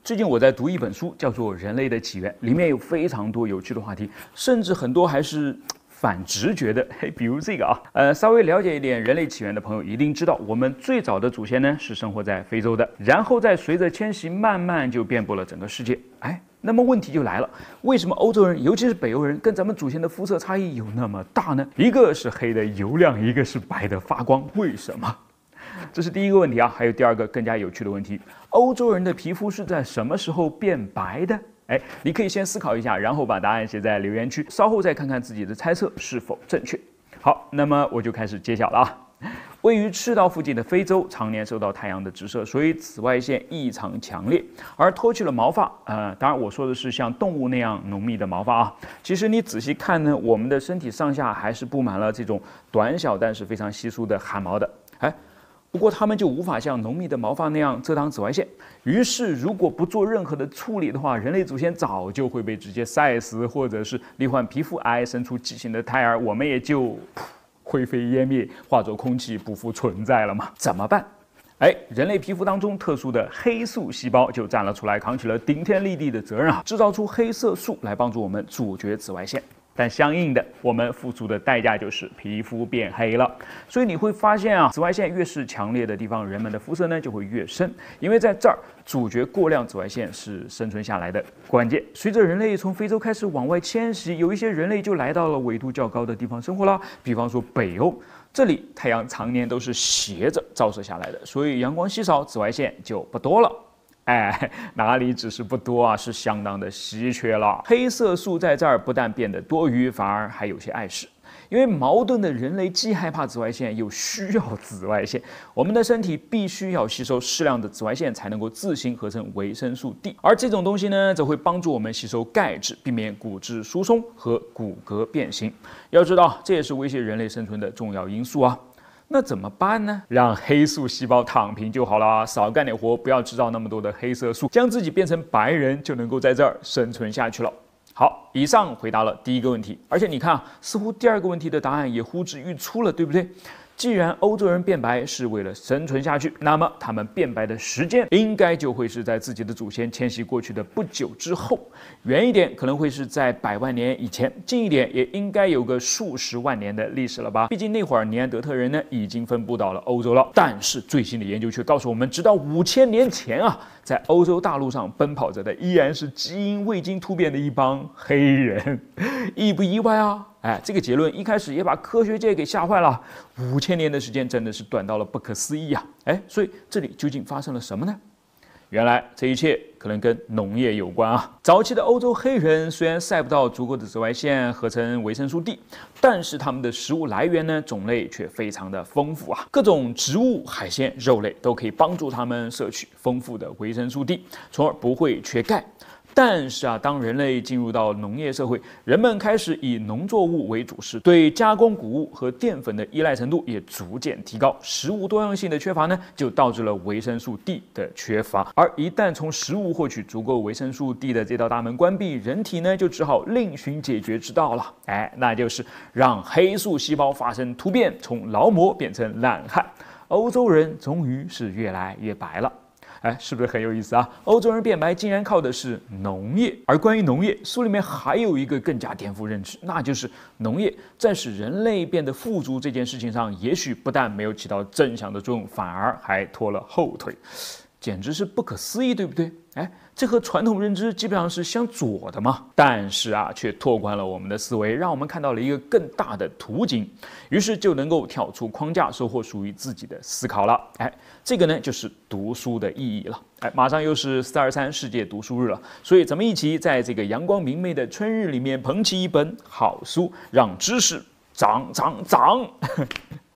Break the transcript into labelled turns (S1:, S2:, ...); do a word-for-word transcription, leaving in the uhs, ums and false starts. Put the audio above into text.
S1: 最近我在读一本书，叫做《人类的起源》，里面有非常多有趣的话题，甚至很多还是反直觉的。嘿，比如这个啊，呃，稍微了解一点人类起源的朋友一定知道，我们最早的祖先呢是生活在非洲的，然后再随着迁徙，慢慢就遍布了整个世界。哎，那么问题就来了，为什么欧洲人，尤其是北欧人，跟咱们祖先的肤色差异有那么大呢？一个是黑的油亮，一个是白的发光，为什么？这是第一个问题啊，还有第二个更加有趣的问题：欧洲人的皮肤是在什么时候变白的？哎，你可以先思考一下，然后把答案写在留言区，稍后再看看自己的猜测是否正确。好，那么我就开始揭晓了啊。位于赤道附近的非洲，常年受到太阳的直射，所以紫外线异常强烈。而脱去了毛发，呃，当然我说的是像动物那样浓密的毛发啊。其实你仔细看呢，我们的身体上下还是布满了这种短小但是非常稀疏的汗毛的。哎。不过它们就无法像浓密的毛发那样遮挡紫外线，于是如果不做任何的处理的话，人类祖先早就会被直接晒死，或者是罹患皮肤癌，生出畸形的胎儿，我们也就灰飞烟灭，化作空气，不复存在了嘛？怎么办？哎，人类皮肤当中特殊的黑素细胞就站了出来，扛起了顶天立地的责任啊，制造出黑色素来帮助我们阻绝紫外线。但相应的，我们付出的代价就是皮肤变黑了。所以你会发现啊，紫外线越是强烈的地方，人们的肤色呢就会越深，因为在这儿阻绝过量紫外线是生存下来的关键。随着人类从非洲开始往外迁徙，有一些人类就来到了纬度较高的地方生活啦，比方说北欧。这里太阳常年都是斜着照射下来的，所以阳光稀少，紫外线就不多了。哎，哪里只是不多啊，是相当的稀缺了。黑色素在这儿不但变得多余，反而还有些碍事。因为矛盾的人类既害怕紫外线，又需要紫外线，我们的身体必须要吸收适量的紫外线，才能够自行合成维生素 D。而这种东西呢，则会帮助我们吸收钙质，避免骨质疏松和骨骼变形。要知道，这也是威胁人类生存的重要因素啊。那怎么办呢？让黑素细胞躺平就好了，少干点活，不要制造那么多的黑色素，将自己变成白人，就能够在这儿生存下去了。好，以上回答了第一个问题，而且你看啊，似乎第二个问题的答案也呼之欲出了，对不对？既然欧洲人变白是为了生存下去，那么他们变白的时间应该就会是在自己的祖先迁徙过去的不久之后，远一点可能会是在百万年以前，近一点也应该有个数十万年的历史了吧？毕竟那会儿尼安德特人呢已经分布到了欧洲了。但是最新的研究却告诉我们，直到五千年前啊，在欧洲大陆上奔跑着的依然是基因未经突变的一帮黑人，意不意外啊？哎，这个结论一开始也把科学界给吓坏了。五千年的时间真的是短到了不可思议啊！哎，所以这里究竟发生了什么呢？原来这一切可能跟农业有关啊。早期的欧洲黑人虽然晒不到足够的紫外线合成维生素 D， 但是他们的食物来源呢，种类却非常的丰富啊。各种植物、海鲜、肉类都可以帮助他们摄取丰富的维生素 D， 从而不会缺钙。但是啊，当人类进入到农业社会，人们开始以农作物为主食，对加工谷物和淀粉的依赖程度也逐渐提高，食物多样性的缺乏呢，就导致了维生素 D 的缺乏。而一旦从食物获取足够维生素 D 的这道大门关闭，人体呢就只好另寻解决之道了。哎，那就是让黑素细胞发生突变，从劳模变成懒汉。欧洲人终于是越来越白了。哎，是不是很有意思啊？欧洲人变白竟然靠的是农业，而关于农业，书里面还有一个更加颠覆认知，那就是农业在使人类变得富足这件事情上，也许不但没有起到正向的作用，反而还拖了后腿，简直是不可思议，对不对？哎，这和传统认知基本上是相左的嘛。但是啊，却拓宽了我们的思维，让我们看到了一个更大的途径，于是就能够跳出框架，收获属于自己的思考了。哎，这个呢就是读书的意义了。哎，马上又是四二三世界读书日了，所以咱们一起在这个阳光明媚的春日里面捧起一本好书，让知识长长长。